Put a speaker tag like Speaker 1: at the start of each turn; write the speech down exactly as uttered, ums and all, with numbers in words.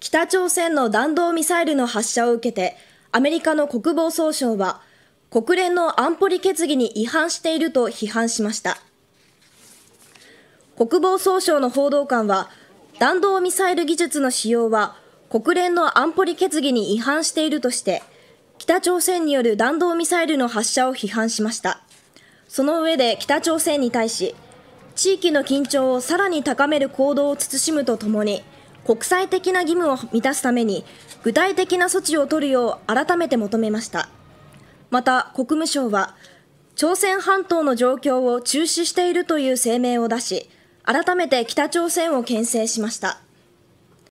Speaker 1: 北朝鮮の弾道ミサイルの発射を受けて、アメリカの国防総省は、国連の安保理決議に違反していると批判しました。国防総省の報道官は、弾道ミサイル技術の使用は、国連の安保理決議に違反しているとして、北朝鮮による弾道ミサイルの発射を批判しました。その上で北朝鮮に対し、地域の緊張をさらに高める行動を慎むとともに、国際的な義務を満たすために具体的な措置を取るよう改めて求めました。また国務省は、朝鮮半島の状況を注視しているという声明を出し、改めて北朝鮮を牽制しました。